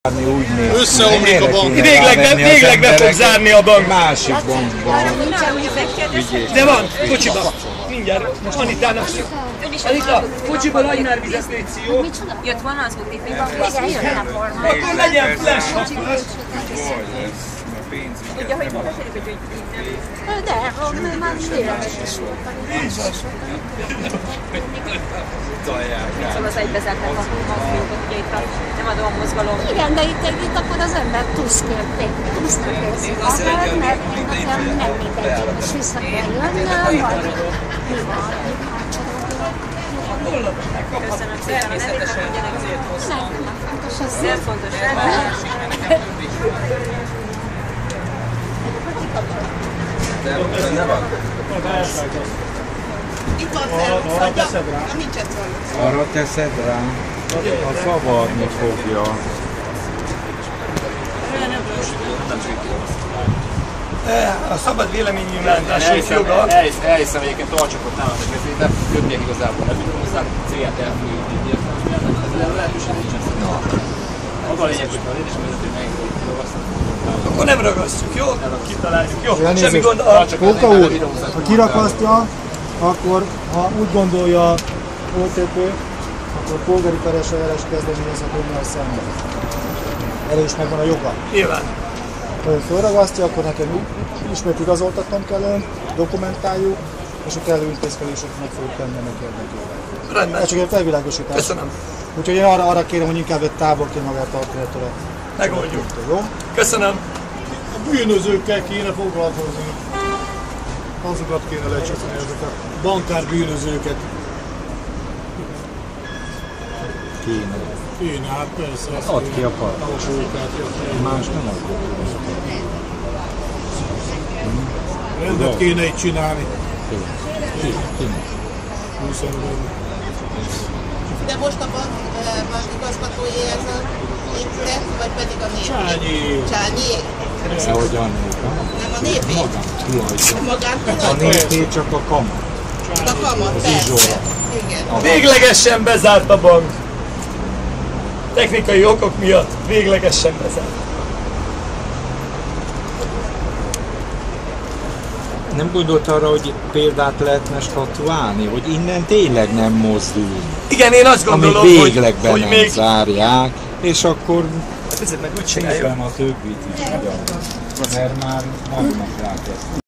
Összeomlik a bank. Végleg be fog zárni a bank. Másik bankban. De van, kocsiba. Mindjárt. Anitának. Anita, kocsiba adj már vizet, légy jó. Jött volna az OTP bankba, és jönne volna. Akkor legyen flash. Ugye, hogy beszéljük, hogy nem. De, már tényleg is volt. Szóval az egybezárták a hangfiókot, ugye itt nem adom a mozgalom. Igen, de itt akkor az ember tuszkölték. Akár mert nekem nem mindegy, és vissza kell jönnöm, vagy mi van. Köszönöm szépen a nevétek, hogy gyerek azért hozzá. Nem fontos. Itt van szedja, nincsen szólni. Arra teszed rá, ha zavarni fogja. A szabad véleménynyilvánítás joga. Elhiszem, egyébként tartsuk ott nálam a kezébe, többiek igazából nem jut hozzá, célját elfőjük. Ezzel lehetőség nincsen szerintem. Az a lényeg, hogy az édesvezető megint Akkor nem ragasztjuk, jó? Kitaláljuk, jó? Elnézést. Semmi gond. Póka úr, ha kirakasztja, akkor ha úgy gondolja OTP, akkor polgári peres eljárás kezdeményezhet önnel szemben. Erre is megvan a joga. Nyilván. Ha ön felragasztja, akkor nekem ismét igazoltatnom kell ön, dokumentáljuk, és a kellő intézkedéseket meg fogjuk tenni ennek érdekében. Rendben. Ez csak egy felvilágosítás. Köszönöm. Úgyhogy én arra kérem, hogy inkább egy távol kéne magát tartani ettől a... Megoldjuk. Jó? Köszönöm. A bűnözőkkel kéne foglalkozni. Azokat kéne lecsapni, ezeket a bankár bűnözőket. Kéne. Kéne, hát persze. Add ki a part. Más nem adjuk. Rendet kéne itt csinálni. Kinek? 20 euróban. De most a bank igazgatói ez a népre, vagy pedig a nép? Csányi. Csányi. Dehogy Annika. Nem a népé? Magántulajdon. A Magántulajdon? népé csak a kamat. A kamat, persze. Igen. Véglegesen bezárt a bank. Technikai okok miatt véglegesen bezárt. Nem gondolt arra, hogy példát lehetne statuálni, hogy innen tényleg nem mozdul. Igen, én azt gondolom, amíg végleg be hogy nem még... zárják, és akkor Ez meg úgy csináljuk. nézem a többit is, mert már magnak rákezdtem.